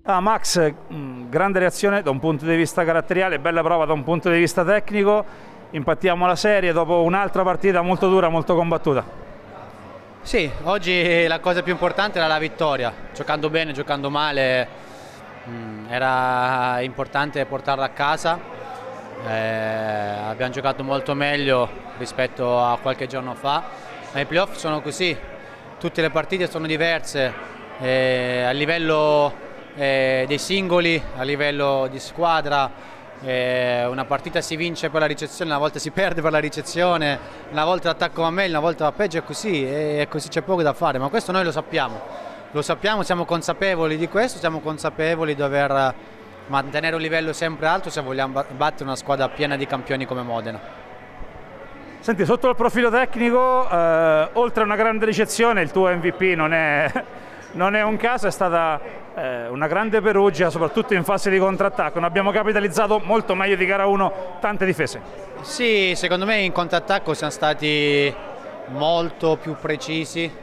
Max, grande reazione da un punto di vista caratteriale, bella prova da un punto di vista tecnico, impattiamo la serie dopo un'altra partita molto dura, molto combattuta. Sì, oggi la cosa più importante era la vittoria, giocando bene, giocando male, era importante portarla a casa, abbiamo giocato molto meglio rispetto a qualche giorno fa, ma i playoff sono così, tutte le partite sono diverse, a livello dei singoli, a livello di squadra, una partita si vince per la ricezione, una volta si perde per la ricezione, una volta l'attacco va meglio, una volta va peggio, e così c'è poco da fare, ma questo noi lo sappiamo, siamo consapevoli di questo, siamo consapevoli di dover mantenere un livello sempre alto se vogliamo battere una squadra piena di campioni come Modena. Senti, sotto il profilo tecnico, oltre a una grande ricezione, il tuo MVP non è un caso, è stata una grande Perugia, soprattutto in fase di contrattacco. Non abbiamo capitalizzato molto meglio di gara 1 tante difese. Sì, secondo me in contrattacco siamo stati molto più precisi,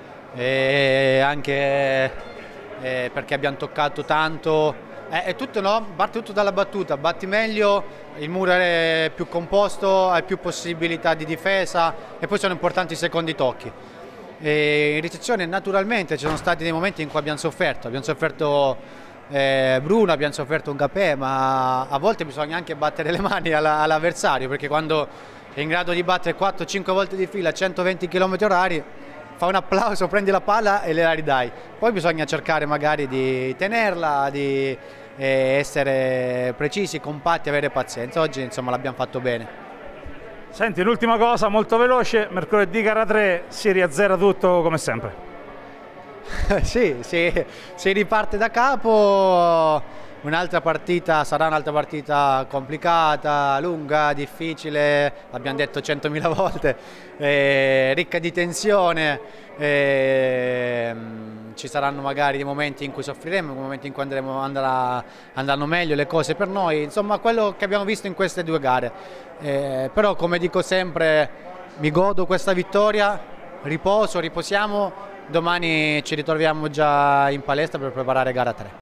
anche perché abbiamo toccato tanto. È tutto, no? Parte tutto dalla battuta, batti meglio, il muro è più composto, hai più possibilità di difesa e poi sono importanti i secondi tocchi. In ricezione naturalmente ci sono stati dei momenti in cui abbiamo sofferto Bruno, abbiamo sofferto un Capè, ma a volte bisogna anche battere le mani all'avversario, perché quando è in grado di battere 4-5 volte di fila a 120 km/h, fa un applauso, prendi la palla e la ridai. Poi bisogna cercare magari di tenerla, di essere precisi, compatti, avere pazienza. Oggi insomma l'abbiamo fatto bene. Senti, l'ultima cosa molto veloce, mercoledì gara 3 si riazzera tutto come sempre. Sì, si riparte da capo, sarà un'altra partita complicata, lunga, difficile, l'abbiamo detto 100.000 volte, ricca di tensione, ci saranno magari dei momenti in cui soffriremo, momenti in cui andranno meglio le cose per noi, insomma quello che abbiamo visto in queste due gare, però come dico sempre mi godo questa vittoria, riposiamo, domani ci ritroviamo già in palestra per preparare gara 3.